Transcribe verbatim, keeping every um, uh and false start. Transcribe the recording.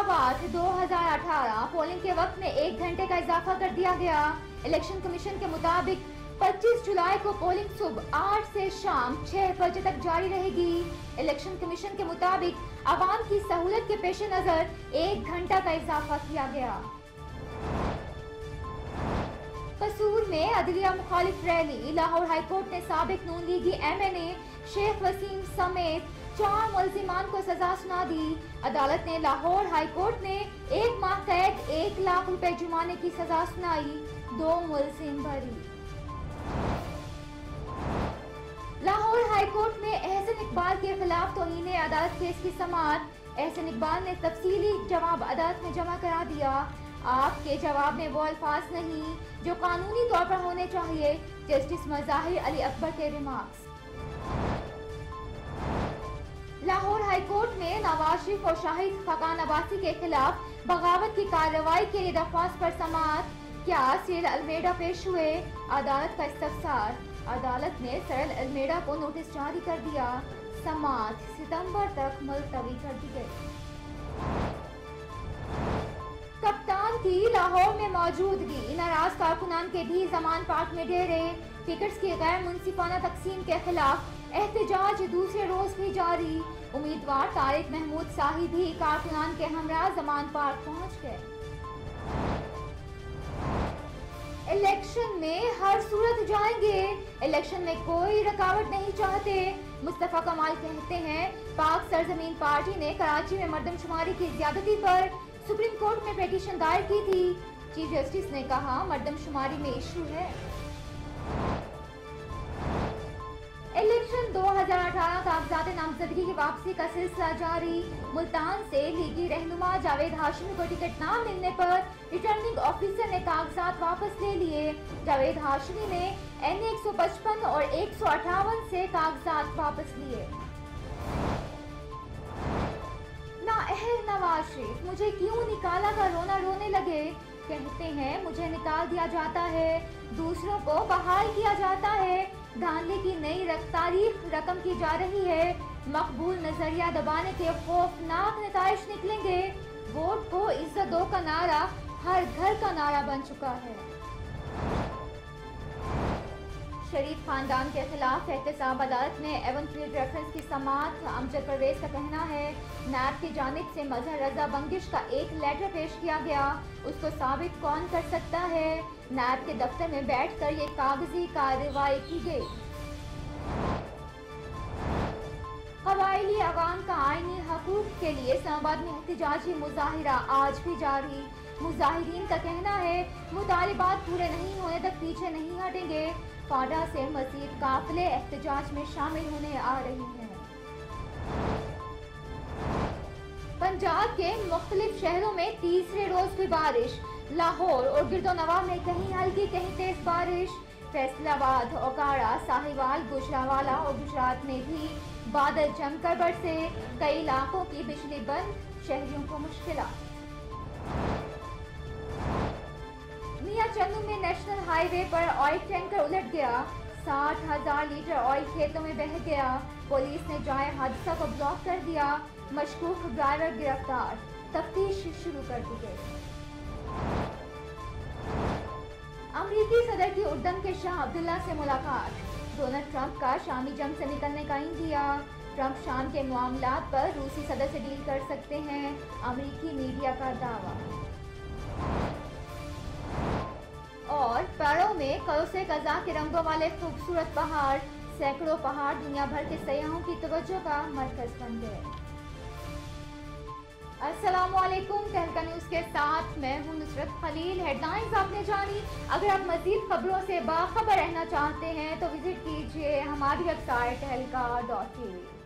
इंतखाबात दो हज़ार अठारह पोलिंग के वक्त में एक घंटे का इजाफा कर दिया गया। इलेक्शन कमीशन के मुताबिक पच्चीस जुलाई को पोलिंग सुबह आठ से शाम छह बजे तक जारी रहेगी। इलेक्शन कमीशन के मुताबिक आवाम की सहूलत के पेश नजर एक घंटा का इजाफा किया गया। कसूर में अदलिया मुखालिफ रैली। लाहौर हाईकोर्ट ने साबिक नून लीगी M N A Sheikh Waseem समेत चार मुलजिमान को सजा सुना दी। अदालत ने लाहौर हाईकोर्ट ने एक माह कैद एक लाख रुपए जुर्माने की सजा सुनाई। दो मुलजिम बरी। लाहौर हाईकोर्ट में एहसन इकबाल के खिलाफ तौहीन अदालत केस की समाअत। एहसन इकबाल ने तफसीली जवाब अदालत में जमा करा दिया। आपके जवाब में वो अल्फाज नहीं जो कानूनी तौर पर होने चाहिए। जस्टिस मज़ाहिर अली अकबर के रिमार्क्स। लाहौर हाईकोर्ट में नवाज शरीफ और शाहिद खाकान अब्बासी के खिलाफ बगावत की कार्रवाई के लिए दरख्वास्त पर समाअत। क्या सिरल अलमेडा पेश हुए? अदालत का इस्तफसार। अदालत ने सिरल अलमेडा को नोटिस जारी कर दिया। समाअत सितंबर तक मुलतवी कर दी गई। कप्तान की लाहौर में मौजूदगी। नाराज कारकुनान के भी जमान पार्क में डेरे। टिकट्स की गैर मुनसिफाना तकसीम के खिलाफ एहतजाज दूसरे रोज भी जारी। उम्मीदवार तारिक महमूद साही भी कारकुनान के हमरा जमान पार्क पहुंच गए। इलेक्शन में हर सूरत जाएंगे। इलेक्शन में कोई रुकावट नहीं चाहते। मुस्तफा कमाल कहते हैं पाक सरजमीन पार्टी ने कराची में मर्दमशुमारी की ज्यादती पर सुप्रीम कोर्ट में पिटीशन दायर की थी। चीफ जस्टिस ने कहा मर्दमशुमारी में इशू है। इलेक्शन दो हज़ार अठारह कागजात नामजदगी की वापसी का सिलसिला जारी। मुल्तान से लीगी रहनुमा जावेद हाशमी को टिकट न मिलने पर रिटर्निंग ऑफिसर ने कागजात वापस ले लिए। जावेद हाशमी ने एन एक सौ पचपन और एक सौ अट्ठावन से कागजात वापस लिए। नाअहल नवाज शरीफ मुझे क्यों निकाला का रोना रोने लगे। कहते हैं मुझे निकाल दिया जाता है, दूसरों को बहाल किया जाता है। धांधली की नई तारीख रकम की जा रही है। मकबूल नजरिया दबाने के खौफनाक नताइज निकलेंगे। वोट को इज्जत दो का नारा हर घर का नारा बन चुका है। शरीफ खानदान के खिलाफ एहतसाब। अदालत ने एवन फील्ड रेफरेंस की समाअत। अमजद परवेज का कहना है नैब की जानिब से मजहर रजा बंगिश का एक लेटर पेश किया गया। उसको साबित कौन कर सकता है? नैब के दफ्तर में बैठकर ये कागजी कार्रवाई की गई। कबायली अवाम का आईनी हकूक के लिए इस्लामाबाद में एहतजाजी मुजाहिरा आज भी जारी। मुजाहिरीन का कहना है मुतालिबात पूरे नहीं होने तक पीछे नहीं हटेंगे। फाडा से मजीद काफिले एहतजाज में शामिल होने आ रही हैं। पंजाब के मुख्तलिफ शहरों में तीसरे रोज भी बारिश। लाहौर और गिरदोनवा में कहीं हल्की कहीं तेज बारिश। फैसलाबाद, ओकाड़ा, साहिवाल, गुजरावाला और गुजरात में भी बादल जमकर बरसे। कई इलाकों की बिजली बंद, शहरियों को मुश्किलात। मियां चन्नू में नेशनल हाईवे पर ऑयल टैंकर उलट गया। साठ हजार लीटर ऑयल खेतों में बह गया। पुलिस ने जाए हादसा को ब्लॉक कर दिया। मशकूक ड्राइवर गिरफ्तार। तफ्तीश शुरू कर दी गई। अमरीकी सदर की उर्दन के शाह अब्दुल्ला से मुलाकात। डोनाल्ड ट्रंप का शामी जंग से निकलने का इंदिया। ट्रंप शाम के मामलात पर रूसी सदर से डील कर सकते हैं, अमरीकी मीडिया का दावा। और पहाड़ों में कल से कज़ा के रंगों वाले खूबसूरत पहाड़। सैकड़ों पहाड़ दुनिया भर के सयाहों की तवज्जो का मरकज बन गए। अस्सलामुअलैकुम, तहलका न्यूज़ के साथ मैं हूं नुसरत खलील। हेडलाइंस आपने जानी। अगर आप मजीद खबरों से बाखबर रहना चाहते हैं तो विजिट कीजिए हमारी वेबसाइट तहलका डॉट टी वी।